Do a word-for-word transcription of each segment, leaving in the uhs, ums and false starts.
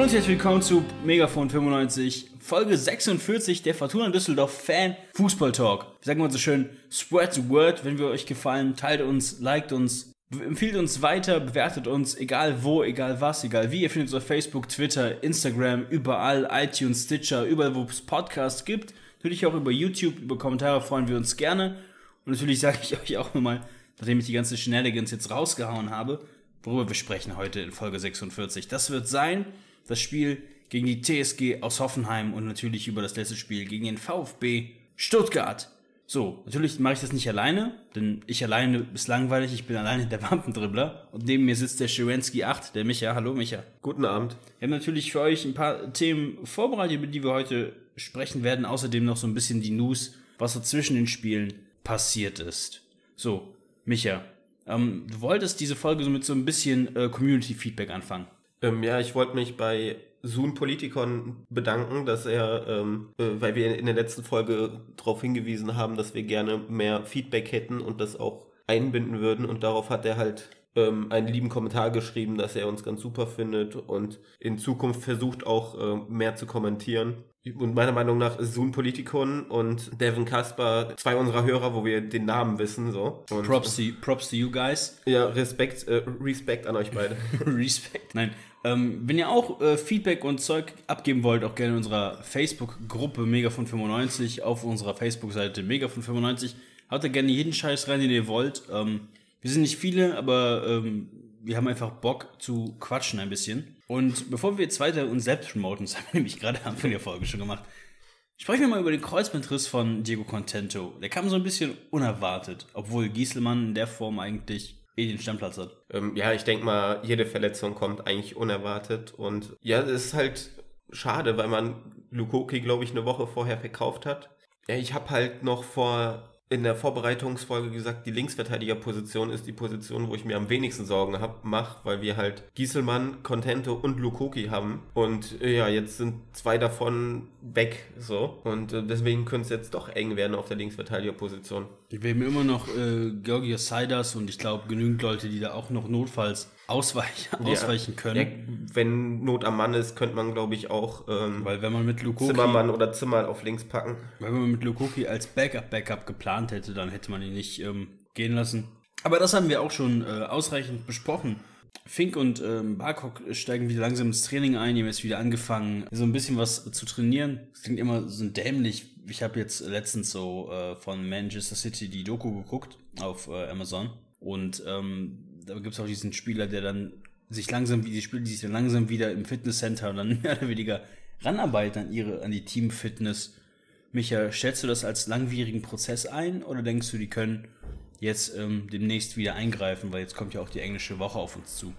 Hallo und herzlich willkommen zu Megafon fünfundneunzig, Folge sechsundvierzig der Fortuna Düsseldorf Fan Fußball Talk. Wir sagen mal so schön, spread the word, wenn wir euch gefallen, teilt uns, liked uns, empfiehlt uns weiter, bewertet uns, egal wo, egal was, egal wie. Ihr findet uns auf Facebook, Twitter, Instagram, überall, iTunes, Stitcher, überall wo es Podcasts gibt. Natürlich auch über YouTube, über Kommentare freuen wir uns gerne. Und natürlich sage ich euch auch nochmal, nachdem ich die ganze Shenanigans jetzt rausgehauen habe, worüber wir sprechen heute in Folge sechsundvierzig. Das wird sein das Spiel gegen die T S G aus Hoffenheim und natürlich über das letzte Spiel gegen den VfB Stuttgart. So, natürlich mache ich das nicht alleine, denn ich alleine ist langweilig, ich bin alleine der Wampendribbler und neben mir sitzt der Schirensky acht, der Micha. Hallo Micha. Guten Abend. Wir haben natürlich für euch ein paar Themen vorbereitet, über die wir heute sprechen werden, außerdem noch so ein bisschen die News, was so zwischen den Spielen passiert ist. So, Micha, ähm, du wolltest diese Folge so mit so ein bisschen äh, Community-Feedback anfangen. Ähm, ja, ich wollte mich bei Zoom Politikon bedanken, dass er, ähm, äh, weil wir in der letzten Folge darauf hingewiesen haben, dass wir gerne mehr Feedback hätten und das auch einbinden würden, und darauf hat er halt ähm, einen lieben Kommentar geschrieben, dass er uns ganz super findet und in Zukunft versucht auch äh, mehr zu kommentieren. Und meiner Meinung nach ist Zoom Politikon und Devin Kasper zwei unserer Hörer, wo wir den Namen wissen, so. Und Props to, props to you guys. Ja, Respekt, äh, Respekt an euch beide. Respekt, nein. Ähm, wenn ihr auch äh, Feedback und Zeug abgeben wollt, auch gerne in unserer Facebook-Gruppe Megafon fünfundneunzig, auf unserer Facebook-Seite Megafon fünfundneunzig, haut da gerne jeden Scheiß rein, den ihr wollt. Ähm, wir sind nicht viele, aber ähm, wir haben einfach Bock zu quatschen ein bisschen. Und bevor wir jetzt weiter uns selbst promoten, das haben wir nämlich gerade am Anfang der Folge schon gemacht, sprechen wir mal über den Kreuzbandriss von Diego Contento. Der kam so ein bisschen unerwartet, obwohl Gieselmann in der Form eigentlich eh den Stammplatz hat. Ähm, ja, ich denke mal, jede Verletzung kommt eigentlich unerwartet. Und ja, es ist halt schade, weil man Lukoki, glaube ich, eine Woche vorher verkauft hat. Ja, ich habe halt noch vor in der Vorbereitungsfolge gesagt, die Linksverteidigerposition ist die Position, wo ich mir am wenigsten Sorgen hab, mache, weil wir halt Gieselmann, Contento und Lukoki haben. Und äh, ja, jetzt sind zwei davon weg, so. Und äh, deswegen könnte es jetzt doch eng werden auf der Linksverteidigerposition. Wir haben immer noch äh, Georgios Saidas und ich glaube genügend Leute, die da auch noch notfalls ausweichen, ja, ausweichen können. Ja, wenn Not am Mann ist, könnte man, glaube ich, auch ähm, weil wenn man mit Lukoki, Zimmermann oder Zimmer auf links packen. Weil wenn man mit Lukoki als Backup-Backup geplant hätte, dann hätte man ihn nicht ähm, gehen lassen. Aber das haben wir auch schon äh, ausreichend besprochen. Fink und ähm, Barkok steigen wieder langsam ins Training ein. Die haben jetzt wieder angefangen, so ein bisschen was zu trainieren. Das klingt immer so dämlich. Ich habe jetzt letztens so äh, von Manchester City die Doku geguckt auf äh, Amazon. Und ähm, da gibt es auch diesen Spieler, der dann sich langsam, wie die Spieler, die sich dann langsam wieder im Fitnesscenter dann mehr oder weniger ranarbeiten an ihre, an die Teamfitness. Micha, schätzt du das als langwierigen Prozess ein oder denkst du, die können jetzt ähm, demnächst wieder eingreifen, weil jetzt kommt ja auch die englische Woche auf uns zu?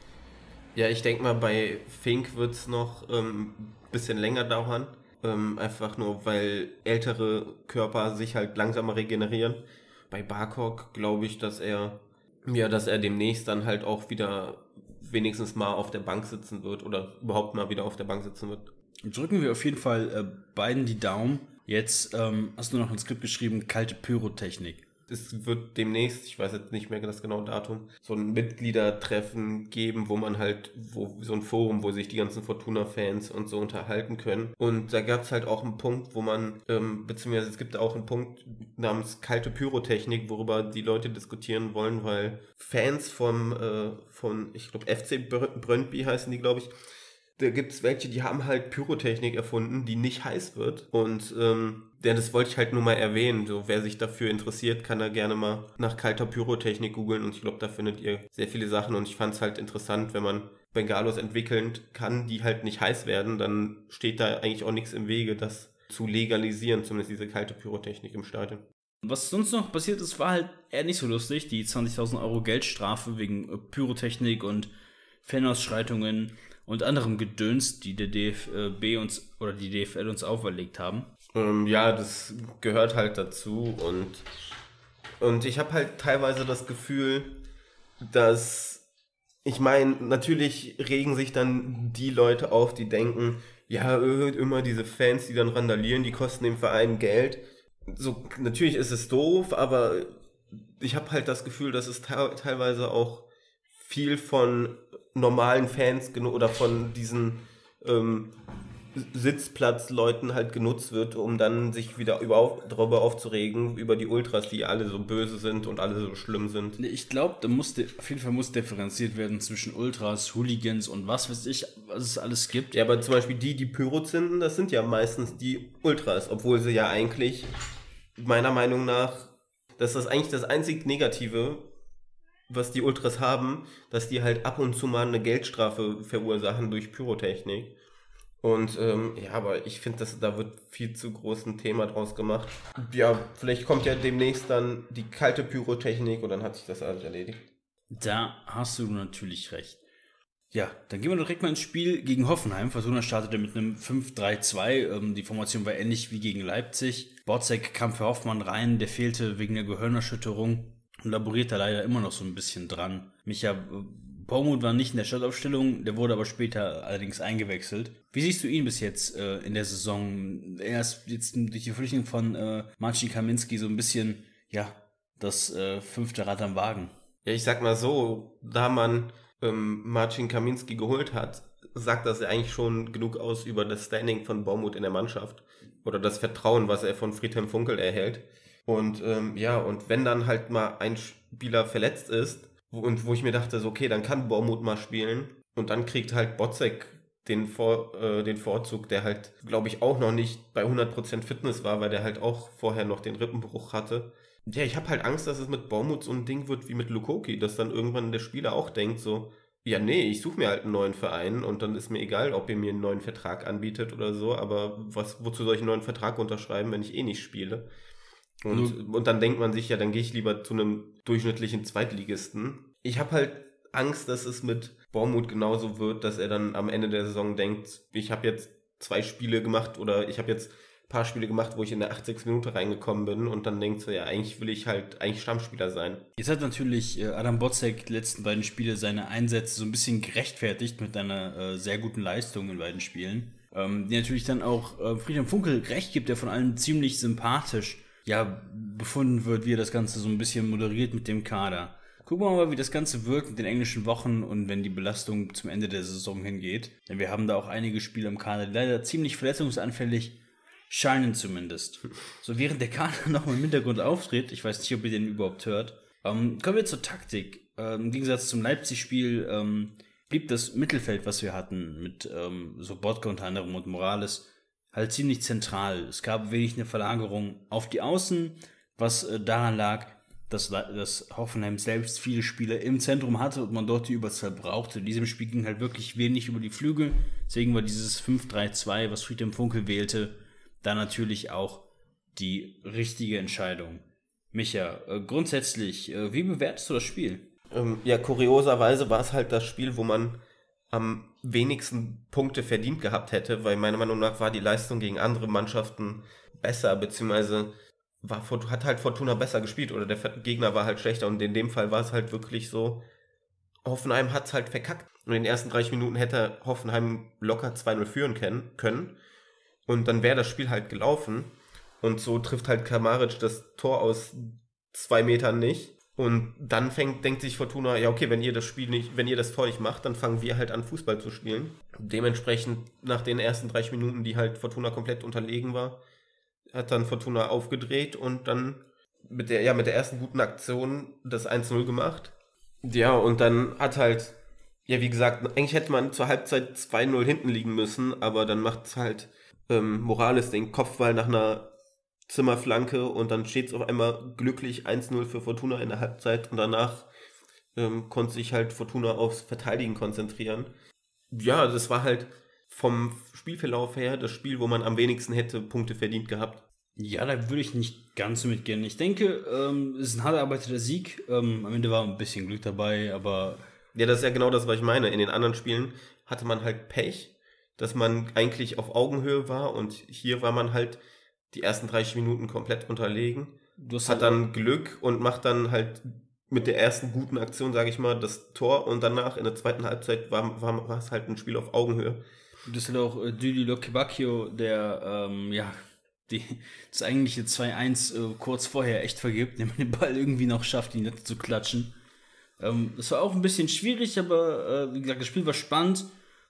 Ja, ich denke mal, bei Fink wird es noch ein ähm, bisschen länger dauern. Ähm, einfach nur, weil ältere Körper sich halt langsamer regenerieren. Bei Barkok glaube ich, dass er ja, dass er demnächst dann halt auch wieder wenigstens mal auf der Bank sitzen wird oder überhaupt mal wieder auf der Bank sitzen wird. Drücken wir auf jeden Fall äh, beiden die Daumen. Jetzt ähm, hast du noch ein Skript geschrieben, kalte Pyrotechnik. Es wird demnächst, ich weiß jetzt nicht mehr das genaue Datum, so ein Mitgliedertreffen geben, wo man halt, wo so ein Forum, wo sich die ganzen Fortuna-Fans und so unterhalten können. Und da gab es halt auch einen Punkt, wo man, ähm, beziehungsweise es gibt auch einen Punkt namens kalte Pyrotechnik, worüber die Leute diskutieren wollen, weil Fans vom, äh, von, ich glaube F C Brøndby heißen die, glaube ich, da gibt's welche, die haben halt Pyrotechnik erfunden, die nicht heiß wird. Und ähm, ja, das wollte ich halt nur mal erwähnen. So, wer sich dafür interessiert, kann da gerne mal nach kalter Pyrotechnik googeln. Und ich glaube, da findet ihr sehr viele Sachen. Und ich fand es halt interessant, wenn man Bengalos entwickeln kann, die halt nicht heiß werden, dann steht da eigentlich auch nichts im Wege, das zu legalisieren, zumindest diese kalte Pyrotechnik im Stadion. Was sonst noch passiert ist, war halt eher nicht so lustig. Die zwanzigtausend Euro Geldstrafe wegen Pyrotechnik und Fanausschreitungen und anderem Gedöns, die der D F B uns oder die D F L uns auferlegt haben. Ähm, ja, das gehört halt dazu und, und ich habe halt teilweise das Gefühl, dass, ich meine, natürlich regen sich dann die Leute auf, die denken, ja, immer diese Fans, die dann randalieren, die kosten dem Verein Geld. So, natürlich ist es doof, aber ich habe halt das Gefühl, dass es te- teilweise auch viel von normalen Fans oder von diesen ähm, Sitzplatzleuten halt genutzt wird, um dann sich wieder über, darüber aufzuregen, über die Ultras, die alle so böse sind und alle so schlimm sind. Ich glaube, da muss auf jeden Fall muss differenziert werden zwischen Ultras, Hooligans und was weiß ich, was es alles gibt. Ja, aber zum Beispiel die, die Pyro zünden, das sind ja meistens die Ultras, obwohl sie ja eigentlich, meiner Meinung nach, das ist eigentlich das einzig Negative, was die Ultras haben, dass die halt ab und zu mal eine Geldstrafe verursachen durch Pyrotechnik. Und ähm, ja, aber ich finde, dass da wird viel zu groß ein Thema draus gemacht. Ja, vielleicht kommt ja demnächst dann die kalte Pyrotechnik und dann hat sich das alles erledigt. Da hast du natürlich recht. Ja, dann gehen wir direkt mal ins Spiel gegen Hoffenheim. Fortuna startete mit einem fünf drei zwei. Ähm, die Formation war ähnlich wie gegen Leipzig. Borzek kam für Hoffmann rein, der fehlte wegen der Gehirnerschütterung und laboriert da leider immer noch so ein bisschen dran. Micha Baumut war nicht in der Startaufstellung, der wurde aber später allerdings eingewechselt. Wie siehst du ihn bis jetzt äh, in der Saison? Er ist jetzt durch die Verpflichtung von äh, Marcin Kaminski so ein bisschen, ja, das äh, fünfte Rad am Wagen. Ja, ich sag mal so, da man ähm, Marcin Kaminski geholt hat, sagt das ja eigentlich schon genug aus über das Standing von Baumut in der Mannschaft oder das Vertrauen, was er von Friedhelm Funkel erhält. Und ähm, ja, und wenn dann halt mal ein Spieler verletzt ist, und wo ich mir dachte, so, okay, dann kann Baumut mal spielen. Und dann kriegt halt Botzek den, Vor, äh, den Vorzug, der halt, glaube ich, auch noch nicht bei hundert Prozent Fitness war, weil der halt auch vorher noch den Rippenbruch hatte. Ja, ich habe halt Angst, dass es mit Baumut so ein Ding wird wie mit Lukoki, dass dann irgendwann der Spieler auch denkt so, ja, nee, ich suche mir halt einen neuen Verein und dann ist mir egal, ob ihr mir einen neuen Vertrag anbietet oder so, aber was, wozu soll ich einen neuen Vertrag unterschreiben, wenn ich eh nicht spiele? Und, mhm. und dann denkt man sich, ja, dann gehe ich lieber zu einem durchschnittlichen Zweitligisten. Ich habe halt Angst, dass es mit Baumut genauso wird, dass er dann am Ende der Saison denkt, ich habe jetzt zwei Spiele gemacht oder ich habe jetzt ein paar Spiele gemacht, wo ich in der achtzigsten Minute reingekommen bin und dann denkt so, ja, eigentlich will ich halt eigentlich Stammspieler sein. Jetzt hat natürlich Adam Botzek die letzten beiden Spiele seine Einsätze so ein bisschen gerechtfertigt mit einer äh, sehr guten Leistung in beiden Spielen, ähm, die natürlich dann auch äh, Friedhelm Funkel recht gibt, der von allen ziemlich sympathisch ja, befunden wird, wie er das Ganze so ein bisschen moderiert mit dem Kader. Gucken wir mal, wie das Ganze wirkt mit den englischen Wochen und wenn die Belastung zum Ende der Saison hingeht. Denn wir haben da auch einige Spieler im Kader, die leider ziemlich verletzungsanfällig scheinen zumindest. So, während der Kader noch mal im Hintergrund auftritt, ich weiß nicht, ob ihr den überhaupt hört, ähm, kommen wir zur Taktik. Ähm, Im Gegensatz zum Leipzig-Spiel ähm, blieb das Mittelfeld, was wir hatten, mit ähm, Sobotka unter anderem und Morales, halt ziemlich zentral. Es gab wenig eine Verlagerung auf die Außen, was äh, daran lag, dass, dass Hoffenheim selbst viele Spieler im Zentrum hatte und man dort die Überzahl brauchte. In diesem Spiel ging halt wirklich wenig über die Flügel. Deswegen war dieses fünf drei zwei, was Friedhelm Funkel wählte, da natürlich auch die richtige Entscheidung. Micha, äh, grundsätzlich, äh, wie bewertest du das Spiel? Ähm, ja, kurioserweise war es halt das Spiel, wo man am wenigsten Punkte verdient gehabt hätte, weil meiner Meinung nach war die Leistung gegen andere Mannschaften besser, beziehungsweise war, hat halt Fortuna besser gespielt oder der Gegner war halt schlechter und in dem Fall war es halt wirklich so, Hoffenheim hat es halt verkackt und in den ersten dreißig Minuten hätte Hoffenheim locker zwei null führen können und dann wäre das Spiel halt gelaufen und so trifft halt Kramaric das Tor aus zwei Metern nicht. Und dann fängt, denkt sich Fortuna, ja okay, wenn ihr das Spiel nicht, wenn ihr das Tor nicht macht, dann fangen wir halt an, Fußball zu spielen. Dementsprechend nach den ersten dreißig Minuten, die halt Fortuna komplett unterlegen war, hat dann Fortuna aufgedreht und dann mit der, ja, mit der ersten guten Aktion das eins null gemacht. Ja, und dann hat halt, ja wie gesagt, eigentlich hätte man zur Halbzeit zwei null hinten liegen müssen, aber dann macht halt ähm, Morales den Kopfball nach einer Zimmerflanke und dann steht es auf einmal glücklich eins null für Fortuna in der Halbzeit und danach ähm, konnte sich halt Fortuna aufs Verteidigen konzentrieren. Ja, das war halt vom Spielverlauf her das Spiel, wo man am wenigsten hätte Punkte verdient gehabt. Ja, da würde ich nicht ganz so mitgehen. Ich denke, ähm, es ist ein hart erarbeiteter Sieg. Ähm, am Ende war ein bisschen Glück dabei, aber... Ja, das ist ja genau das, was ich meine. In den anderen Spielen hatte man halt Pech, dass man eigentlich auf Augenhöhe war und hier war man halt die ersten dreißig Minuten komplett unterlegen. Du hast hat dann Glück und macht dann halt mit der ersten guten Aktion, sage ich mal, das Tor und danach in der zweiten Halbzeit war, war, war es halt ein Spiel auf Augenhöhe. Das hat auch äh, Didi Lokebakio, der ähm, ja die, das eigentliche zwei eins äh, kurz vorher echt vergibt, indem man den Ball irgendwie noch schafft, die Netze zu klatschen. Ähm, das war auch ein bisschen schwierig, aber äh, wie gesagt, das Spiel war spannend.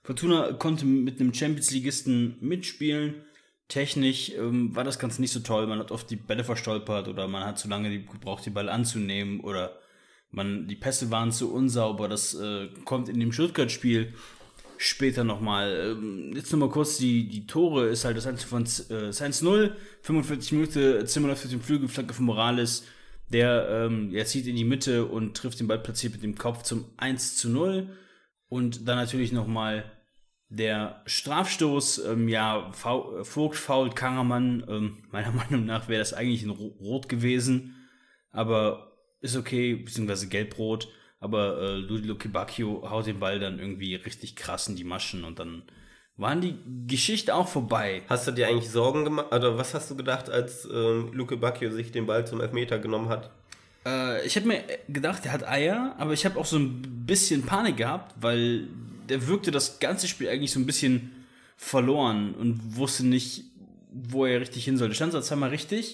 Fortuna konnte mit einem Champions-Ligisten mitspielen. Technisch ähm, war das Ganze nicht so toll. Man hat oft die Bälle verstolpert oder man hat zu lange gebraucht, die Ball anzunehmen oder man, die Pässe waren zu unsauber. Das äh, kommt in dem Stuttgart-Spiel später nochmal. Ähm, jetzt nochmal kurz die, die Tore. Ist halt das eins von äh, eins null. fünfundvierzig Minuten, Zimmer läuft auf dem Flügel, Flanke von Morales. Der ähm, er zieht in die Mitte und trifft den Ball platziert mit dem Kopf zum eins zu null. Und dann natürlich nochmal der Strafstoß. Ähm, ja, Vogt fault Karaman. Ähm, meiner Meinung nach wäre das eigentlich ein Rot gewesen. Aber ist okay, beziehungsweise gelb-rot. Aber äh, Luke Bacchio haut den Ball dann irgendwie richtig krass in die Maschen. Und dann waren die Geschichte auch vorbei. Hast du dir eigentlich Sorgen gemacht? Oder was hast du gedacht, als ähm, Luke Bacchio sich den Ball zum Elfmeter genommen hat? Äh, ich habe mir gedacht, er hat Eier, aber ich habe auch so ein bisschen Panik gehabt, weil der wirkte das ganze Spiel eigentlich so ein bisschen verloren und wusste nicht, wo er richtig hin sollte. Stand zwar mal richtig,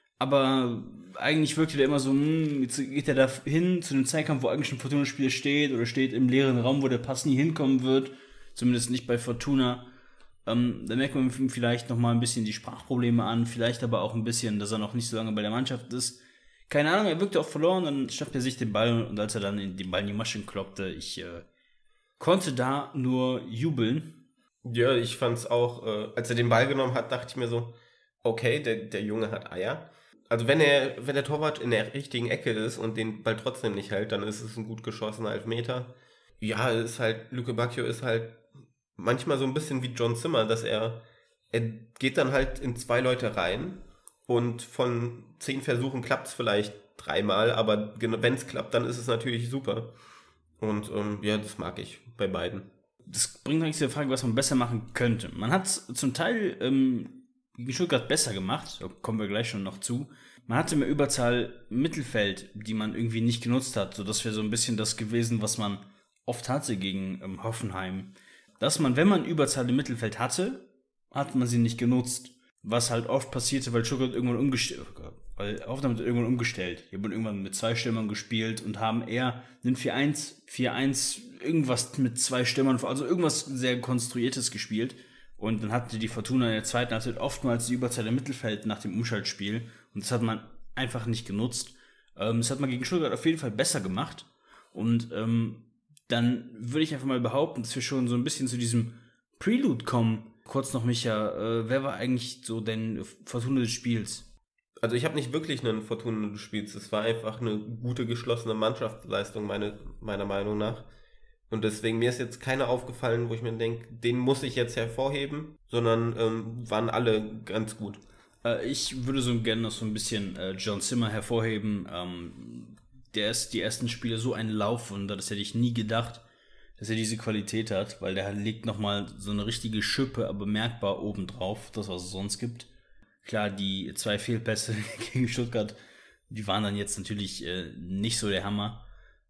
aber eigentlich wirkte der immer so, hm, jetzt geht er da hin zu dem Zweikampf, wo eigentlich ein Fortuna-Spieler steht oder steht im leeren Raum, wo der Pass nie hinkommen wird. Zumindest nicht bei Fortuna. Ähm, da merkt man vielleicht noch mal ein bisschen die Sprachprobleme an, vielleicht aber auch ein bisschen, dass er noch nicht so lange bei der Mannschaft ist. Keine Ahnung, er wirkte auch verloren, dann schnappt er sich den Ball und als er dann in den Ball in die Maschen kloppte, ich äh, konnte da nur jubeln. Ja, ich fand's auch, äh, als er den Ball genommen hat, dachte ich mir so, okay, der, der Junge hat Eier. Also wenn er, wenn der Torwart in der richtigen Ecke ist und den Ball trotzdem nicht hält, dann ist es ein gut geschossener Elfmeter. Ja, ist halt, Luke Bacchio ist halt manchmal so ein bisschen wie John Zimmer, dass er, er geht dann halt in zwei Leute rein und von zehn Versuchen klappt es vielleicht dreimal, aber wenn es klappt, dann ist es natürlich super. Und ähm, ja, das mag ich bei beiden. Das bringt eigentlich die Frage, was man besser machen könnte. Man hat es zum Teil ähm, gegen Stuttgart besser gemacht, da kommen wir gleich schon noch zu. Man hatte mehr Überzahl im Mittelfeld, die man irgendwie nicht genutzt hat. So, das wäre so ein bisschen das gewesen, was man oft hatte gegen ähm, Hoffenheim. Dass man, wenn man Überzahl im Mittelfeld hatte, hat man sie nicht genutzt. Was halt oft passierte, weil Stuttgart irgendwann umgestellt, weil Hoffenheim hat irgendwann umgestellt. Die haben irgendwann mit zwei Stürmern gespielt und haben eher einen vier eins, vier eins, irgendwas mit zwei Stürmern, also irgendwas sehr Konstruiertes gespielt. Und dann hatte die Fortuna in der zweiten Halbzeit oftmals die Überzahl im Mittelfeld nach dem Umschaltspiel. Und das hat man einfach nicht genutzt. Ähm, das hat man gegen Stuttgart auf jeden Fall besser gemacht. Und ähm, dann würde ich einfach mal behaupten, dass wir schon so ein bisschen zu diesem Prelude kommen. Kurz noch, Micha, äh, wer war eigentlich so dein Fortuna des Spiels? Also ich habe nicht wirklich einen Fortuna des Spiels. Es war einfach eine gute, geschlossene Mannschaftsleistung, meine, meiner Meinung nach. Und deswegen, mir ist jetzt keiner aufgefallen, wo ich mir denke, den muss ich jetzt hervorheben, sondern ähm, waren alle ganz gut. Äh, ich würde so gerne noch so ein bisschen äh, John Zimmer hervorheben. Ähm, der ist die ersten Spiele so ein Laufwunder, das hätte ich nie gedacht, dass er diese Qualität hat, weil der legt nochmal so eine richtige Schippe, aber merkbar obendrauf, das was es sonst gibt. Klar, die zwei Fehlpässe gegen Stuttgart, die waren dann jetzt natürlich äh, nicht so der Hammer,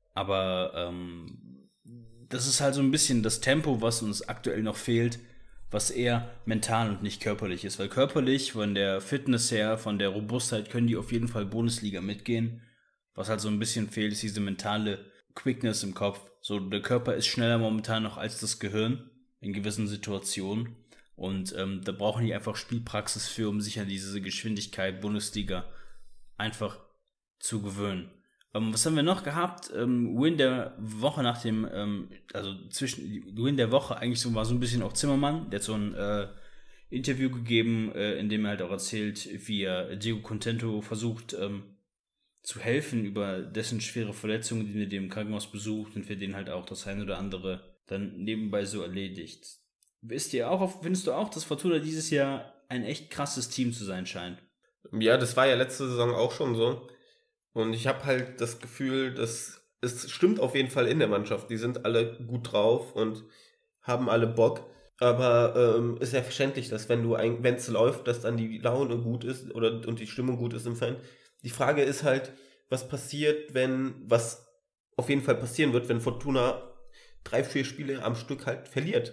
aber ähm, das ist halt so ein bisschen das Tempo, was uns aktuell noch fehlt, was eher mental und nicht körperlich ist, weil körperlich, von der Fitness her, von der Robustheit können die auf jeden Fall Bundesliga mitgehen. Was halt so ein bisschen fehlt, ist diese mentale Quickness im Kopf. So, der Körper ist schneller momentan noch als das Gehirn in gewissen Situationen. Und ähm, da brauchen die einfach Spielpraxis für, um sich an diese Geschwindigkeit Bundesliga einfach zu gewöhnen. Ähm, was haben wir noch gehabt? Ähm, Win der Woche nach dem, ähm, also zwischen Win der Woche eigentlich so war so ein bisschen auch Zimmermann. Der hat so ein äh, Interview gegeben, äh, in dem er halt auch erzählt, wie er Diego Contento versucht, ähm, zu helfen über dessen schwere Verletzungen, die er dem Krankenhaus besucht und für den halt auch das eine oder andere dann nebenbei so erledigt. Ist dir auch auf, findest du auch, dass Fortuna dieses Jahr ein echt krasses Team zu sein scheint? Ja, das war ja letzte Saison auch schon so. Und ich habe halt das Gefühl, dass es stimmt auf jeden Fall in der Mannschaft. Die sind alle gut drauf und haben alle Bock. Aber ähm, ist ja verständlich, dass wenn du ein, wenn es läuft, dass dann die Laune gut ist oder und die Stimmung gut ist im Fan. Die Frage ist halt, was passiert, wenn, was auf jeden Fall passieren wird, wenn Fortuna drei, vier Spiele am Stück halt verliert.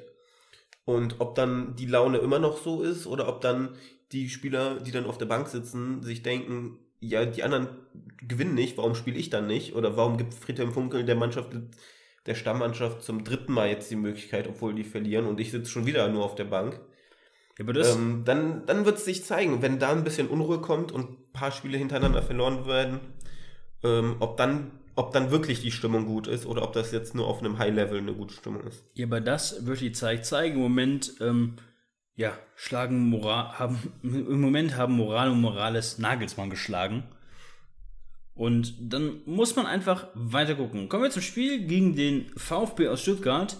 Und ob dann die Laune immer noch so ist oder ob dann die Spieler, die dann auf der Bank sitzen, sich denken, ja, die anderen gewinnen nicht, warum spiele ich dann nicht? Oder warum gibt Friedhelm Funkel der Mannschaft der Stammmannschaft zum dritten Mal jetzt die Möglichkeit, obwohl die verlieren und ich sitze schon wieder nur auf der Bank. Ja, aber das ähm, dann dann wird es sich zeigen, wenn da ein bisschen Unruhe kommt und ein paar Spiele hintereinander verloren werden, ähm, ob dann ob dann wirklich die Stimmung gut ist oder ob das jetzt nur auf einem High-Level eine gute Stimmung ist. Ja, aber das wird die Zeit zeigen. Im Moment, ähm, ja, schlagen Moral, haben, im Moment haben Moral und Morales Nagelsmann geschlagen. Und dann muss man einfach weiter gucken. Kommen wir zum Spiel gegen den VfB aus Stuttgart.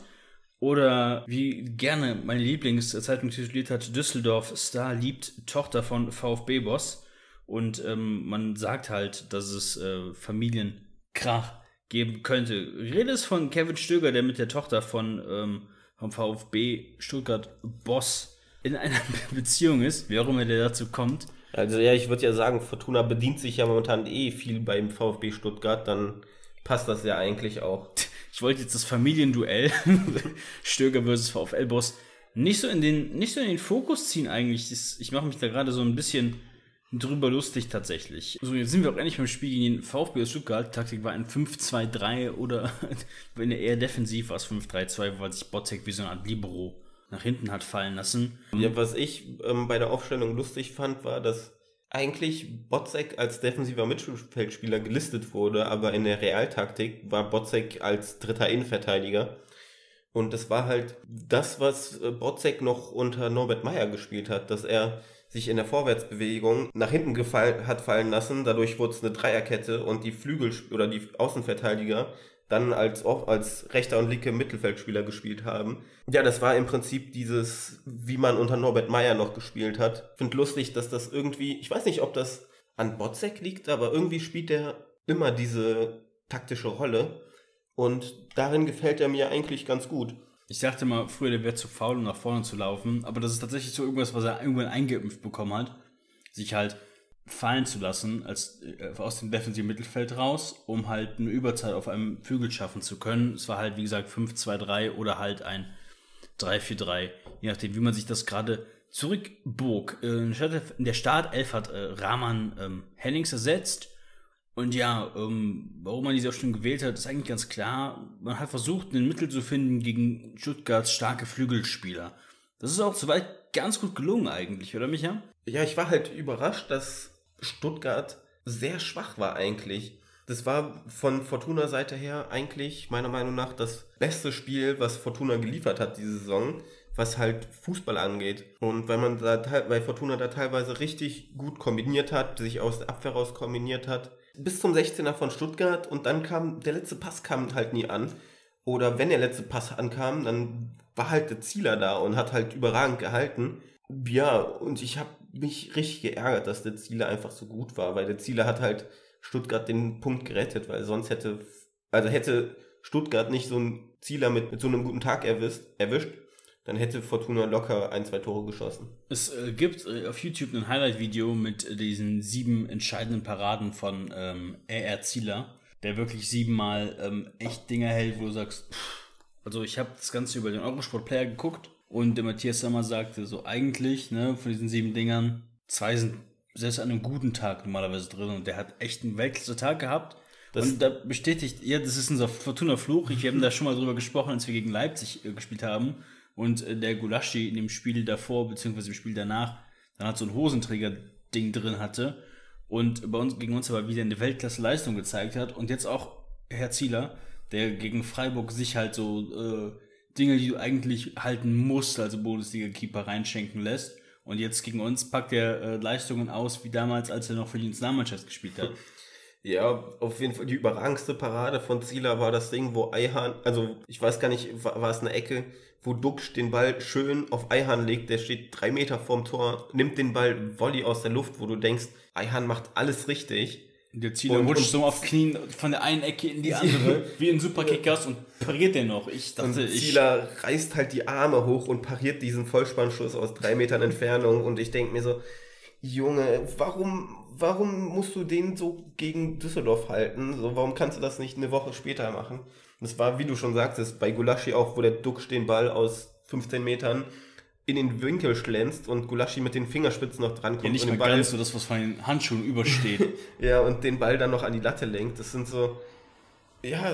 Oder wie gerne meine Lieblingszeitung tituliert hat, Düsseldorf Star liebt Tochter von VfB-Boss. Und ähm, man sagt halt, dass es äh, Familienkrach geben könnte. Ich rede es von Kevin Stöger, der mit der Tochter von ähm, vom VfB Stuttgart-Boss in einer Beziehung ist, wie auch immer der dazu kommt. Also ja, ich würde ja sagen, Fortuna bedient sich ja momentan eh viel beim VfB Stuttgart, dann passt das ja eigentlich auch. Ich wollte jetzt das Familienduell Stöger versus VfL-Boss nicht so in den nicht so in den Fokus ziehen eigentlich. Ich mache mich da gerade so ein bisschen drüber lustig tatsächlich. So, jetzt sind wir auch endlich beim Spiel gegen den VfB aus Stuttgart. Die Taktik war ein fünf zwei drei oder wenn er eher defensiv war es fünf drei zwei, weil sich Botzek wie so eine Art Libero nach hinten hat fallen lassen. Ja, was ich ähm, bei der Aufstellung lustig fand, war, dass eigentlich Botzek als defensiver Mittelfeldspieler gelistet wurde, aber in der Realtaktik war Botzek als dritter Innenverteidiger. Und das war halt das, was Botzek noch unter Norbert Meyer gespielt hat, dass er sich in der Vorwärtsbewegung nach hinten gefallen, hat fallen lassen. Dadurch wurde es eine Dreierkette und die Flügel- oder die Außenverteidiger dann als, als rechter und linker Mittelfeldspieler gespielt haben. Ja, das war im Prinzip dieses, wie man unter Norbert Meyer noch gespielt hat. Ich finde lustig, dass das irgendwie, ich weiß nicht, ob das an Botzek liegt, aber irgendwie spielt er immer diese taktische Rolle und darin gefällt er mir eigentlich ganz gut. Ich dachte mal früher, der wäre zu faul, um nach vorne zu laufen, aber das ist tatsächlich so irgendwas, was er irgendwann eingeimpft bekommen hat, sich halt fallen zu lassen, als äh, aus dem defensiven Mittelfeld raus, um halt eine Überzahl auf einem Flügel schaffen zu können. Es war halt, wie gesagt, fünf zwei drei oder halt ein drei vier drei, je nachdem, wie man sich das gerade zurückbog. Äh, in der Startelf hat äh, Rahman ähm, Hennings ersetzt. Und ja, ähm, warum man diese Aufstellung gewählt hat, ist eigentlich ganz klar. Man hat versucht, ein Mittel zu finden gegen Stuttgarts starke Flügelspieler. Das ist auch soweit ganz gut gelungen eigentlich, oder Micha? Ja, ich war halt überrascht, dass Stuttgart sehr schwach war eigentlich. Das war von Fortuna-Seite her eigentlich meiner Meinung nach das beste Spiel, was Fortuna geliefert hat diese Saison, was halt Fußball angeht. Und weil man da weil Fortuna da teilweise richtig gut kombiniert hat, sich aus der Abwehr raus kombiniert hat, bis zum sechzehner von Stuttgart und dann kam, der letzte Pass kam halt nie an. Oder wenn der letzte Pass ankam, dann war halt der Zieler da und hat halt überragend gehalten. Ja, und ich habe mich richtig geärgert, dass der Zieler einfach so gut war, weil der Zieler hat halt Stuttgart den Punkt gerettet, weil sonst hätte, also hätte Stuttgart nicht so einen Zieler mit, mit so einem guten Tag erwischt, erwischt, dann hätte Fortuna locker ein, zwei Tore geschossen. Es äh, gibt äh, auf YouTube ein Highlight-Video mit äh, diesen sieben entscheidenden Paraden von ähm, R R Zieler, der wirklich siebenmal ähm, echt Dinger hält, wo du sagst, pff. Also ich habe das Ganze über den Eurosport-Player geguckt und der Matthias Sommer sagte so, eigentlich, ne, von diesen sieben Dingern, zwei sind selbst an einem guten Tag normalerweise drin und der hat echt einen Weltklasse-Tag gehabt. Das und da bestätigt, ja, das ist unser Fortuna-Fluch. Wir haben da schon mal drüber gesprochen, als wir gegen Leipzig äh, gespielt haben. Und äh, der Gulaschi in dem Spiel davor, beziehungsweise im Spiel danach, dann hat so ein Hosenträger-Ding drin hatte. Und bei uns gegen uns aber wieder eine Weltklasse-Leistung gezeigt hat. Und jetzt auch Herr Zieler, der gegen Freiburg sich halt so äh, Dinge, die du eigentlich halten musst, also Bundesliga-Keeper reinschenken lässt. Und jetzt gegen uns packt er äh, Leistungen aus, wie damals, als er noch für die Nationalmannschaft gespielt hat. Ja, auf jeden Fall die überragendste Parade von Zieler war das Ding, wo Eihahn, also ich weiß gar nicht, war, war es eine Ecke, wo Duxch den Ball schön auf Eihahn legt, der steht drei Meter vorm Tor, nimmt den Ball Volley aus der Luft, wo du denkst, Eihahn macht alles richtig. Der Zieler und, rutscht und, so auf Knien von der einen Ecke in die andere, wie in Superkickers und pariert den noch. Ich dachte, und Zieler ich reißt halt die Arme hoch und pariert diesen Vollspannschuss aus drei Metern Entfernung und ich denke mir so, Junge, warum, warum musst du den so gegen Düsseldorf halten? So, warum kannst du das nicht eine Woche später machen? Das war, wie du schon sagtest, bei Gulaschi auch, wo der Duxch den Ball aus fünfzehn Metern in den Winkel schlänzt und Gulaschi mit den Fingerspitzen noch drankommt. Ja, nicht und mal den Ball, ganz so das, was von den Handschuhen übersteht. ja, und den Ball dann noch an die Latte lenkt. Das sind so, ja,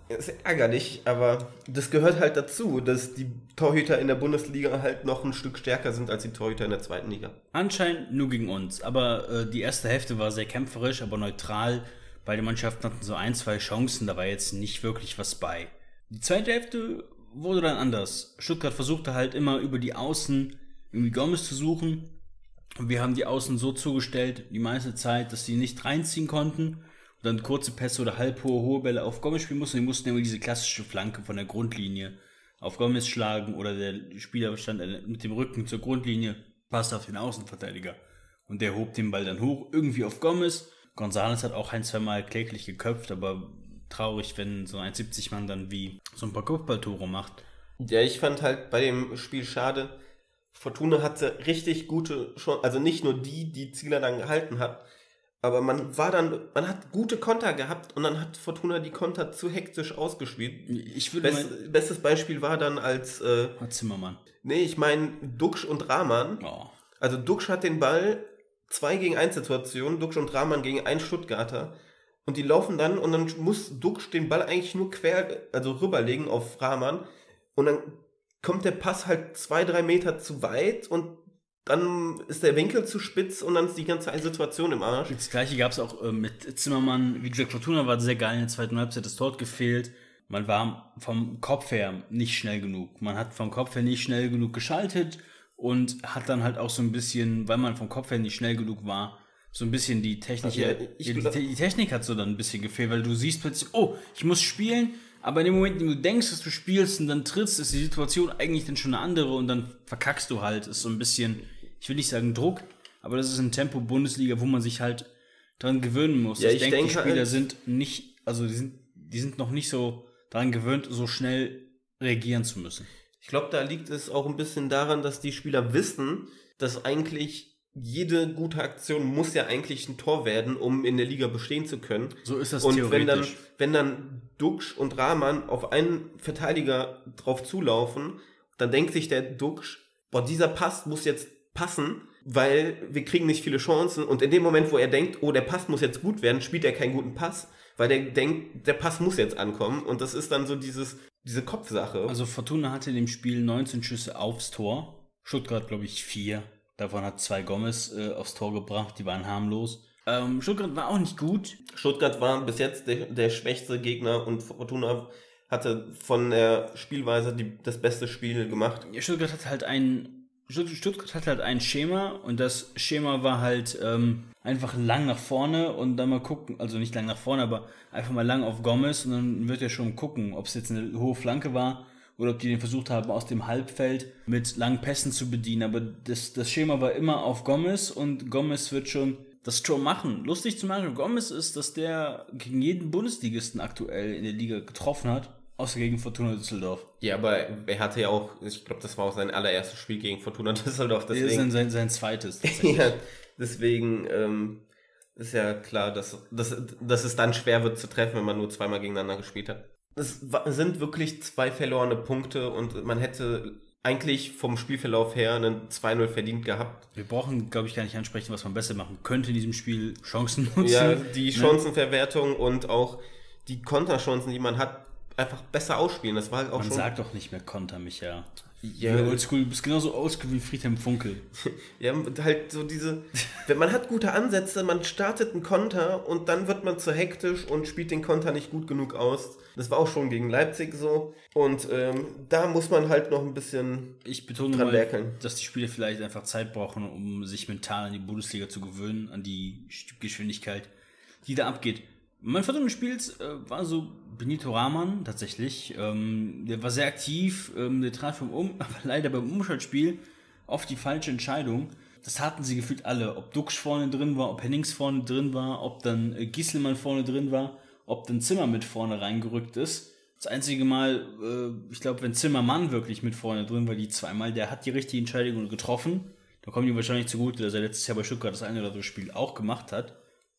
ist ärgerlich, aber das gehört halt dazu, dass die Torhüter in der Bundesliga halt noch ein Stück stärker sind als die Torhüter in der zweiten Liga. Anscheinend nur gegen uns, aber äh, die erste Hälfte war sehr kämpferisch, aber neutral. Beide Mannschaften hatten so ein, zwei Chancen, da war jetzt nicht wirklich was bei. Die zweite Hälfte wurde dann anders. Stuttgart versuchte halt immer über die Außen irgendwie Gomez zu suchen. Und wir haben die Außen so zugestellt, die meiste Zeit, dass sie nicht reinziehen konnten. Und dann kurze Pässe oder halbhohe, hohe Bälle auf Gomez spielen mussten. Die mussten immer diese klassische Flanke von der Grundlinie auf Gomez schlagen oder der Spieler stand mit dem Rücken zur Grundlinie, passt auf den Außenverteidiger. Und der hob den Ball dann hoch, irgendwie auf Gomez. González hat auch ein, zwei Mal kläglich geköpft, aber traurig, wenn so ein siebzig Mann dann wie so ein paar Kopfballtore macht. Ja, ich fand halt bei dem Spiel schade, Fortuna hatte richtig gute Chancen, also nicht nur die, die Zieler dann gehalten hat, aber man war dann, man hat gute Konter gehabt und dann hat Fortuna die Konter zu hektisch ausgespielt. Ich würde Best, mein, bestes Beispiel war dann als äh, Zimmermann. Nee, ich meine Duksch und Rahman. Oh. Also Duksch hat den Ball zwei gegen eins Situationen, Duksch und Rahman gegen einen Stuttgarter. Und die laufen dann und dann muss Duksch den Ball eigentlich nur quer, also rüberlegen auf Rahman. Und dann kommt der Pass halt zwei, drei Meter zu weit und dann ist der Winkel zu spitz und dann ist die ganze Situation im Arsch. Das gleiche gab es auch äh, mit Zimmermann. Wie gesagt, Fortuna war sehr geil in der zweiten Halbzeit, das Tor hat gefehlt. Man war vom Kopf her nicht schnell genug. Man hat vom Kopf her nicht schnell genug geschaltet und hat dann halt auch so ein bisschen, weil man vom Kopf her nicht schnell genug war, so ein bisschen die technische, ja, die, die Technik hat so dann ein bisschen gefehlt, weil du siehst plötzlich, oh, ich muss spielen, aber in dem Moment, in dem du denkst, dass du spielst und dann trittst, ist die Situation eigentlich dann schon eine andere und dann verkackst du halt. Ist so ein bisschen, ich will nicht sagen Druck, aber das ist ein Tempo Bundesliga, wo man sich halt dran gewöhnen muss. Ja, ich, ich denke, denke, die Spieler halt sind nicht, also die sind, die sind noch nicht so daran gewöhnt, so schnell reagieren zu müssen. Ich glaube, da liegt es auch ein bisschen daran, dass die Spieler wissen, dass eigentlich jede gute Aktion muss ja eigentlich ein Tor werden, um in der Liga bestehen zu können. So ist das und theoretisch. wenn dann, wenn dann Duksch und Rahman auf einen Verteidiger drauf zulaufen, dann denkt sich der Duksch, boah, dieser Pass muss jetzt passen, weil wir kriegen nicht viele Chancen. Und in dem Moment, wo er denkt, oh, der Pass muss jetzt gut werden, spielt er keinen guten Pass, weil der denkt, der Pass muss jetzt ankommen. Und das ist dann so dieses, diese Kopfsache. Also Fortuna hatte in dem Spiel neunzehn Schüsse aufs Tor. Stuttgart, glaube ich, vier. Davon hat zwei Gomez äh, aufs Tor gebracht, die waren harmlos. Ähm, Stuttgart war auch nicht gut. Stuttgart war bis jetzt der, der schwächste Gegner und Fortuna hatte von der Spielweise die, das beste Spiel gemacht. Ja, Stuttgart hat halt ein Stuttgart hat halt ein Schema und das Schema war halt ähm, einfach lang nach vorne und dann mal gucken, also nicht lang nach vorne, aber einfach mal lang auf Gomez und dann wird er schon gucken, ob es jetzt eine hohe Flanke war oder ob die den versucht haben, aus dem Halbfeld mit langen Pässen zu bedienen. Aber das, das Schema war immer auf Gomez und Gomez wird schon das Tor machen. Lustig zu Mario Gomez ist, dass der gegen jeden Bundesligisten aktuell in der Liga getroffen hat, außer gegen Fortuna Düsseldorf. Ja, aber er hatte ja auch, ich glaube, das war auch sein allererstes Spiel gegen Fortuna Düsseldorf. Deswegen, das ist sein, sein zweites. Ja, deswegen ähm, ist ja klar, dass, dass, dass es dann schwer wird zu treffen, wenn man nur zweimal gegeneinander gespielt hat. Es sind wirklich zwei verlorene Punkte und man hätte eigentlich vom Spielverlauf her einen zwei null verdient gehabt. Wir brauchen, glaube ich, gar nicht ansprechen, was man besser machen könnte in diesem Spiel. Chancen nutzen. Ja, die Chancenverwertung ne? Und auch die Konterchancen, die man hat, einfach besser ausspielen. Das war auch man schon. Man sagt doch nicht mehr Konter, Micha. Ja, oldschool, du bist genauso oldschool wie Friedhelm Funkel. Ja, halt so diese, wenn man hat gute Ansätze, man startet einen Konter und dann wird man zu hektisch und spielt den Konter nicht gut genug aus. Das war auch schon gegen Leipzig so und ähm, da muss man halt noch ein bisschen ich betone dran mal, werkeln. Dass die Spieler vielleicht einfach Zeit brauchen, um sich mental an die Bundesliga zu gewöhnen, an die Geschwindigkeit, die da abgeht. Mein Vater des Spiels äh, war so Benito Rahman tatsächlich. Ähm, der war sehr aktiv, ähm, der trat vom Um, aber leider beim Umschaltspiel oft die falsche Entscheidung. Das hatten sie gefühlt alle. Ob Duksch vorne drin war, ob Hennings vorne drin war, ob dann äh, Gieselmann vorne drin war, ob dann Zimmer mit vorne reingerückt ist. Das einzige Mal, äh, ich glaube, wenn Zimmermann wirklich mit vorne drin war, die zweimal, der hat die richtige Entscheidung getroffen. Da kommen die wahrscheinlich zugute, dass er letztes Jahr bei Stuttgart das eine oder andere Spiel auch gemacht hat.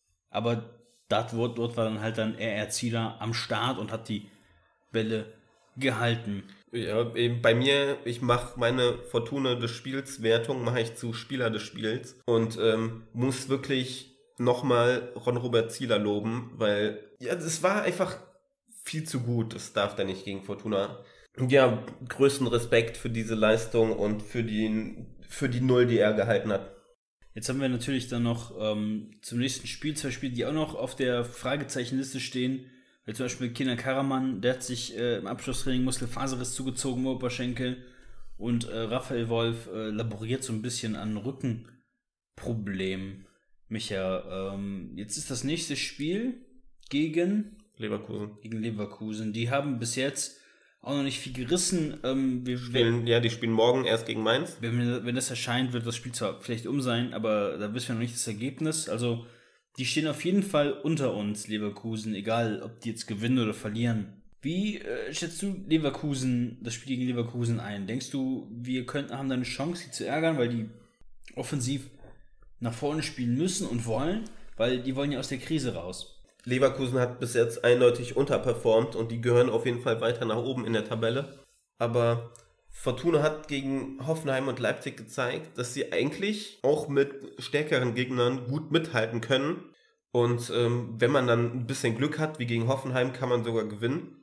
Aber Dort, dort war dann halt dann R R Zieler am Start und hat die Bälle gehalten. Ja, eben bei mir, ich mache meine Fortuna des Spiels Wertung, mache ich zu Spieler des Spiels und ähm, muss wirklich nochmal Ron-Robert Zieler loben, weil ja, das war einfach viel zu gut. Das darf der nicht gegen Fortuna. Ja, größten Respekt für diese Leistung und für die, für die Null, die er gehalten hat. Jetzt haben wir natürlich dann noch ähm, zum nächsten Spiel zwei Spiele, die auch noch auf der Fragezeichenliste stehen. Wie zum Beispiel Kenan Karaman, der hat sich äh, im Abschlusstraining Muskelfaserriss zugezogen, Oberschenkel. Und äh, Raphael Wolf äh, laboriert so ein bisschen an Rückenproblemen. Micha, ähm, jetzt ist das nächste Spiel gegen Leverkusen. Gegen Leverkusen. Die haben bis jetzt auch noch nicht viel gerissen. Ähm, wir, spielen, ja, die spielen morgen erst gegen Mainz. Wenn, wenn das erscheint, wird das Spiel zwar vielleicht um sein, aber da wissen wir noch nicht das Ergebnis. Also, die stehen auf jeden Fall unter uns, Leverkusen, egal ob die jetzt gewinnen oder verlieren. Wie äh, schätzt du Leverkusen, das Spiel gegen Leverkusen ein? Denkst du, wir könnten, haben da eine Chance, sie zu ärgern, weil die offensiv nach vorne spielen müssen und wollen? Weil die wollen ja aus der Krise raus. Leverkusen hat bis jetzt eindeutig unterperformt und die gehören auf jeden Fall weiter nach oben in der Tabelle. Aber Fortuna hat gegen Hoffenheim und Leipzig gezeigt, dass sie eigentlich auch mit stärkeren Gegnern gut mithalten können. Und ähm, wenn man dann ein bisschen Glück hat, wie gegen Hoffenheim, kann man sogar gewinnen.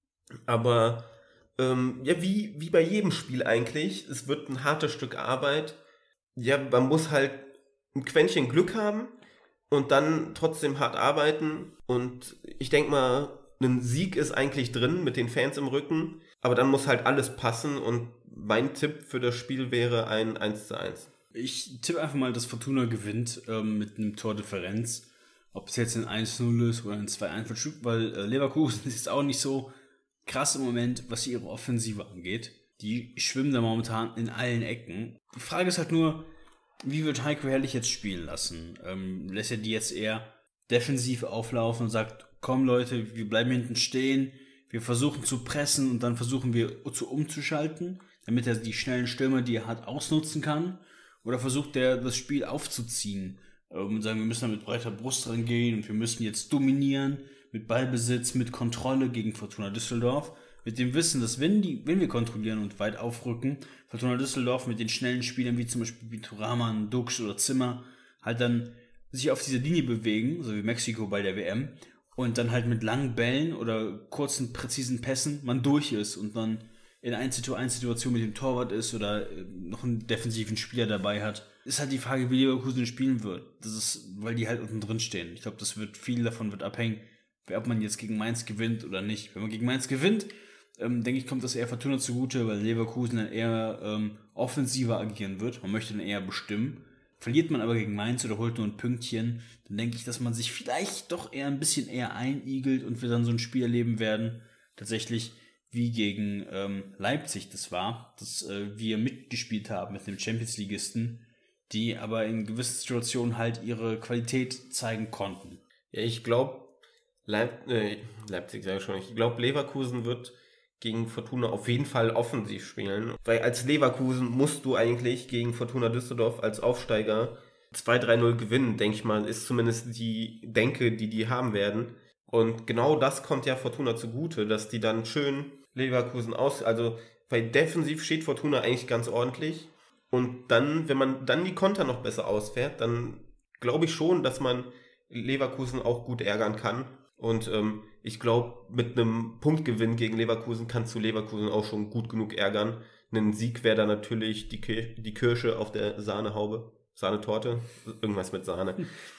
Aber ähm, ja, wie, wie bei jedem Spiel eigentlich, es wird ein hartes Stück Arbeit. Ja, man muss halt ein Quäntchen Glück haben und dann trotzdem hart arbeiten. Und ich denke mal, ein Sieg ist eigentlich drin mit den Fans im Rücken. Aber dann muss halt alles passen. Und mein Tipp für das Spiel wäre ein eins zu eins. Ich tippe einfach mal, dass Fortuna gewinnt ähm, mit einem Tordifferenz. Ob es jetzt ein eins null ist oder ein zwei eins, weil äh, Leverkusen ist jetzt auch nicht so krass im Moment, was ihre Offensive angeht. Die schwimmen da momentan in allen Ecken. Die Frage ist halt nur, wie wird Heiko Herrlich jetzt spielen lassen? Ähm, lässt er die jetzt eher defensiv auflaufen und sagt, komm Leute, wir bleiben hinten stehen, wir versuchen zu pressen und dann versuchen wir zu umzuschalten, damit er die schnellen Stürmer, die er hat, ausnutzen kann? Oder versucht er das Spiel aufzuziehen und sagen, wir müssen da mit breiter Brust rangehen und wir müssen jetzt dominieren mit Ballbesitz, mit Kontrolle gegen Fortuna Düsseldorf, mit dem Wissen, dass wenn, die, wenn wir kontrollieren und weit aufrücken, Fortuna Düsseldorf mit den schnellen Spielern wie zum Beispiel Bituraman, Dux oder Zimmer halt dann sich auf diese Linie bewegen, so wie Mexiko bei der W M, und dann halt mit langen Bällen oder kurzen, präzisen Pässen man durch ist und dann in eins zu eins Situation mit dem Torwart ist oder noch einen defensiven Spieler dabei hat, ist halt die Frage, wie Leverkusen spielen wird. Das ist, weil die halt unten drin stehen. Ich glaube, das wird, viel davon wird abhängen, ob man jetzt gegen Mainz gewinnt oder nicht. Wenn man gegen Mainz gewinnt, ähm, denke ich, kommt das eher Fortuna zugute, weil Leverkusen dann eher ähm, offensiver agieren wird. Man möchte dann eher bestimmen. Verliert man aber gegen Mainz oder holt nur ein Pünktchen, dann denke ich, dass man sich vielleicht doch eher ein bisschen eher einigelt und wir dann so ein Spiel erleben werden, tatsächlich wie gegen ähm, Leipzig das war, dass äh, wir mitgespielt haben mit dem Champions-Ligisten, die aber in gewissen Situationen halt ihre Qualität zeigen konnten. Ja, ich glaube, Leip- äh, Leipzig sage ich schon, ich glaube, Leverkusen wird gegen Fortuna auf jeden Fall offensiv spielen, weil als Leverkusen musst du eigentlich gegen Fortuna Düsseldorf als Aufsteiger zwei drei null gewinnen, denke ich mal, ist zumindest die Denke, die die haben werden. Und genau das kommt ja Fortuna zugute, dass die dann schön Leverkusen aus, also weil defensiv steht Fortuna eigentlich ganz ordentlich und dann, wenn man dann die Konter noch besser ausfährt, dann glaube ich schon, dass man Leverkusen auch gut ärgern kann und ähm, ich glaube, mit einem Punktgewinn gegen Leverkusen kannst du Leverkusen auch schon gut genug ärgern. Ein Sieg wäre da natürlich die, Kir- die Kirsche auf der Sahnehaube, Sahnetorte, irgendwas mit Sahne.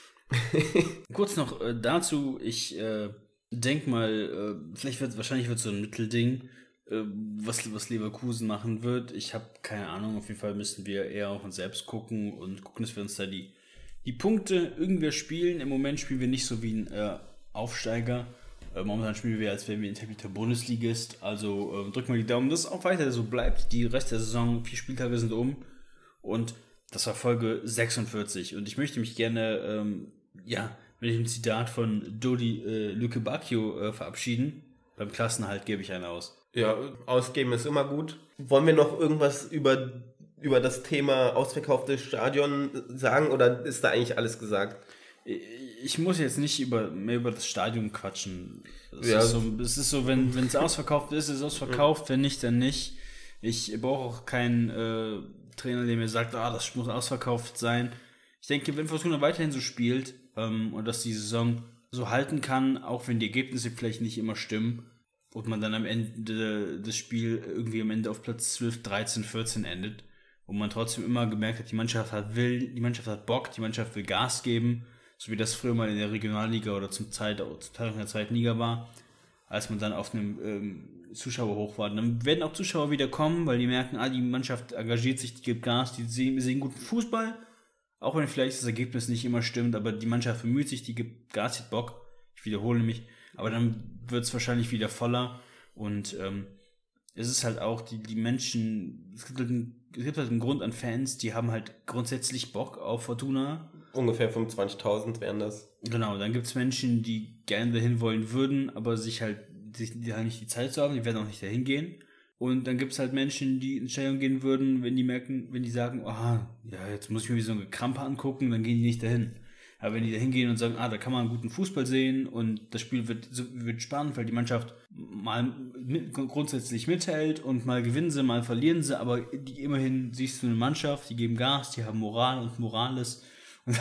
Kurz noch äh, dazu, ich äh, denke mal, äh, vielleicht wird wahrscheinlich wird so ein Mittelding, äh, was, was Leverkusen machen wird. Ich habe keine Ahnung, auf jeden Fall müssen wir eher auf uns selbst gucken und gucken, dass wir uns da die, die Punkte irgendwie spielen. Im Moment spielen wir nicht so wie ein äh, Aufsteiger. Äh, momentan spielen wir, als wären wir etablierter Bundesligist. Also äh, drück mal die Daumen, dass es auch weiter so bleibt. Die Rest der Saison, vier Spieltage sind um und das war Folge sechsundvierzig und ich möchte mich gerne ähm, ja, mit dem Zitat von Dodi äh, Lüke Bacchio äh, verabschieden. Beim Klassenerhalt gebe ich einen aus. Ja, ausgeben ist immer gut. Wollen wir noch irgendwas über, über das Thema ausverkauftes Stadion sagen oder ist da eigentlich alles gesagt? Ich muss jetzt nicht über, mehr über das Stadion quatschen. Es ja. ist so, es ist so, wenn es ausverkauft ist, ist es ausverkauft, wenn nicht, dann nicht. Ich brauche auch keinen äh, Trainer, der mir sagt, ah, das muss ausverkauft sein. Ich denke, wenn Fortuna weiterhin so spielt ähm, und dass die Saison so halten kann, auch wenn die Ergebnisse vielleicht nicht immer stimmen, und man dann am Ende des Spiels irgendwie am Ende auf Platz zwölf, dreizehn, vierzehn endet. Und man trotzdem immer gemerkt hat, die Mannschaft hat will, die Mannschaft hat Bock, die Mannschaft will Gas geben, so wie das früher mal in der Regionalliga oder zum Zeit, zum Teil in der zweiten Liga war, als man dann auf einem ähm, Zuschauer hoch war. Dann werden auch Zuschauer wieder kommen, weil die merken, ah, die Mannschaft engagiert sich, die gibt Gas, die sehen, sehen guten Fußball, auch wenn vielleicht das Ergebnis nicht immer stimmt, aber die Mannschaft bemüht sich, die gibt Gas, die hat Bock, ich wiederhole mich, aber dann wird es wahrscheinlich wieder voller und ähm, es ist halt auch, die, die Menschen, es gibt, halt einen, es gibt halt einen Grund an Fans, die haben halt grundsätzlich Bock auf Fortuna. Ungefähr fünfundzwanzigtausend wären das. Genau, dann gibt es Menschen, die gerne dahin wollen würden, aber sich halt, sich, die halt nicht die Zeit zu haben, die werden auch nicht dahin gehen. Und dann gibt es halt Menschen, die in Stadion gehen würden, wenn die merken, wenn die sagen, aha, ja, jetzt muss ich mir wie so eine Krampe angucken, dann gehen die nicht dahin. Aber wenn die da hingehen und sagen, ah, da kann man guten Fußball sehen und das Spiel wird, wird spannend, weil die Mannschaft mal mit, grundsätzlich mithält und mal gewinnen sie, mal verlieren sie, aber die, immerhin siehst du eine Mannschaft, die geben Gas, die haben Moral und Morales und,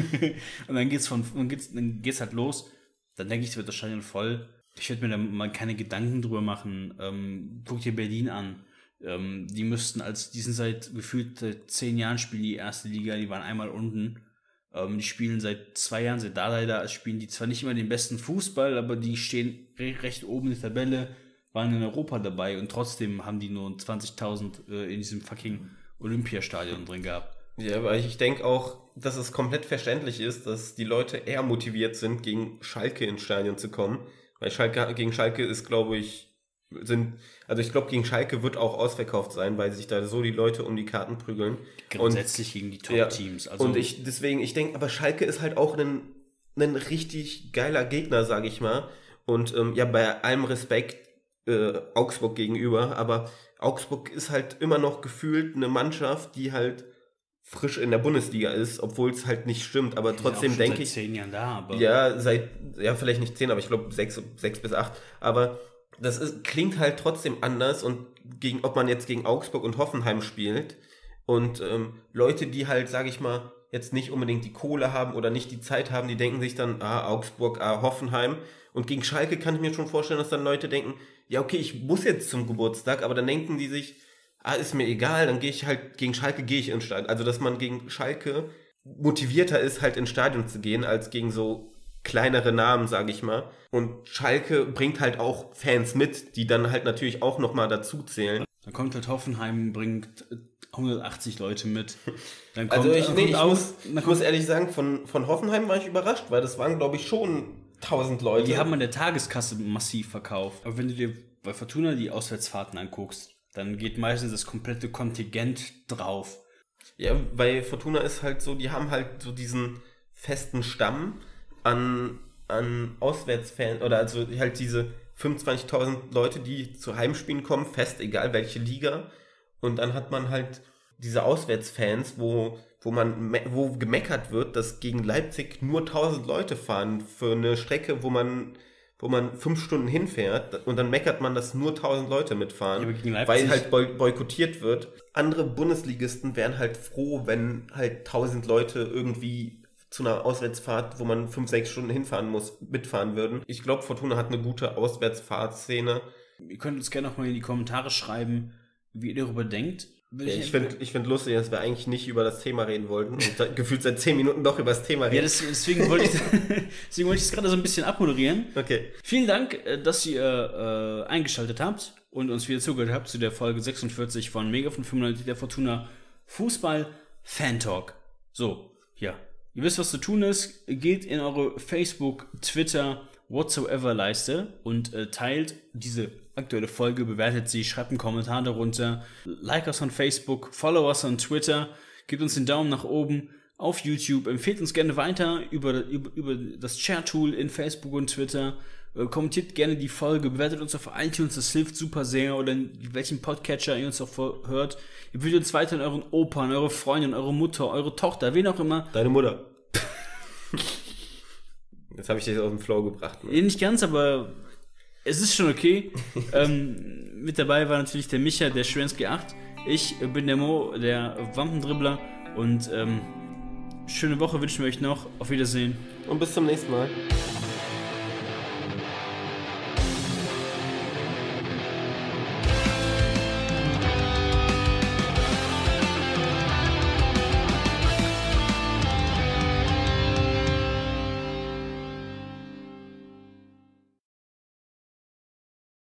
und dann geht's von, dann geht's, dann geht's halt los. Dann denke ich, es wird das Stadion voll. Ich würde mir da mal keine Gedanken drüber machen. Ähm, guck dir Berlin an. Ähm, die müssten als, die sind seit gefühlt seit zehn Jahren spielen die erste Liga, die waren einmal unten. Ähm, die spielen seit zwei Jahren, seit da leider, spielen die zwar nicht immer den besten Fußball, aber die stehen re- recht oben in der Tabelle, waren in Europa dabei und trotzdem haben die nur zwanzigtausend äh, in diesem fucking Olympiastadion drin gehabt. Ja, weil ich denke auch, dass es komplett verständlich ist, dass die Leute eher motiviert sind, gegen Schalke ins Stadion zu kommen. Weil Schalke, gegen Schalke ist, glaube ich, sind, also ich glaube, gegen Schalke wird auch ausverkauft sein, weil sich da so die Leute um die Karten prügeln. Grundsätzlich und, gegen die Top-Teams. Ja, also und ich, deswegen, ich denke, aber Schalke ist halt auch ein, ein richtig geiler Gegner, sage ich mal. Und ähm, ja, bei allem Respekt äh, Augsburg gegenüber, aber Augsburg ist halt immer noch gefühlt eine Mannschaft, die halt frisch in der Bundesliga ist, obwohl es halt nicht stimmt, aber trotzdem denke ich... seit zehn Jahren da, aber... Ja, seit, ja, vielleicht nicht zehn, aber ich glaube sechs, sechs bis acht, aber das ist, klingt halt trotzdem anders und gegen, ob man jetzt gegen Augsburg und Hoffenheim spielt und ähm, Leute, die halt, sage ich mal, jetzt nicht unbedingt die Kohle haben oder nicht die Zeit haben, die denken sich dann, ah, Augsburg, ah, Hoffenheim, und gegen Schalke kann ich mir schon vorstellen, dass dann Leute denken, ja, okay, ich muss jetzt zum Geburtstag, aber dann denken die sich, ah, ist mir egal, dann gehe ich halt, gegen Schalke gehe ich ins Stadion. Also, dass man gegen Schalke motivierter ist, halt ins Stadion zu gehen, als gegen so kleinere Namen, sage ich mal. Und Schalke bringt halt auch Fans mit, die dann halt natürlich auch nochmal dazu zählen. Dann kommt halt Hoffenheim, bringt hundertachtzig Leute mit. Dann kommt, also ich, nee, ich, auch, muss, ich muss ehrlich sagen, von, von Hoffenheim war ich überrascht, weil das waren, glaube ich, schon tausend Leute. Die haben an der Tageskasse massiv verkauft. Aber wenn du dir bei Fortuna die Auswärtsfahrten anguckst, dann geht meistens das komplette Kontingent drauf. Ja, bei Fortuna ist halt so, die haben halt so diesen festen Stamm an, an Auswärtsfans, oder also halt diese fünfundzwanzigtausend Leute, die zu Heimspielen kommen, fest, egal welche Liga. Und dann hat man halt diese Auswärtsfans, wo, wo man me- wo gemeckert wird, dass gegen Leipzig nur tausend Leute fahren für eine Strecke, wo man wo man fünf Stunden hinfährt, und dann meckert man, dass nur tausend Leute mitfahren, ja, weil halt boy- boykottiert wird. Andere Bundesligisten wären halt froh, wenn halt tausend Leute irgendwie zu einer Auswärtsfahrt, wo man fünf, sechs Stunden hinfahren muss, mitfahren würden. Ich glaube, Fortuna hat eine gute Auswärtsfahrtszene. Ihr könnt uns gerne noch mal in die Kommentare schreiben, wie ihr darüber denkt. Ja, ich finde ich find lustig, dass wir eigentlich nicht über das Thema reden wollten und da, gefühlt seit zehn Minuten doch über das Thema reden. Ja, das, deswegen wollte ich deswegen wollte ich es gerade so ein bisschen abmoderieren. Okay. Vielen Dank, dass ihr äh, eingeschaltet habt und uns wieder zugehört habt zu der Folge sechsundvierzig von Megafon fünfundneunzig, der Fortuna Fußball Fan Talk. So, ja. Ihr wisst, was zu tun ist. Geht in eure Facebook, Twitter, whatsoever Leiste und äh, teilt diese aktuelle Folge, bewertet sie, schreibt einen Kommentar darunter, like us on Facebook, follow us on Twitter, gebt uns den Daumen nach oben auf YouTube, empfehlt uns gerne weiter über, über, über das Share-Tool in Facebook und Twitter, äh, kommentiert gerne die Folge, bewertet uns auf iTunes, das hilft super sehr, oder in welchem Podcatcher ihr uns auch hört. Ihr würdet uns weiter in euren Opa, in eure Freundin, eure Mutter, eure Tochter, wen auch immer. Deine Mutter. Jetzt habe ich dich aus dem Flow gebracht. Ne? Nicht ganz, aber es ist schon okay. ähm, mit dabei war natürlich der Micha, der Schwänzke acht. Ich bin der Mo, der Wampendribbler. Und ähm, schöne Woche wünschen wir euch noch. Auf Wiedersehen. Und bis zum nächsten Mal.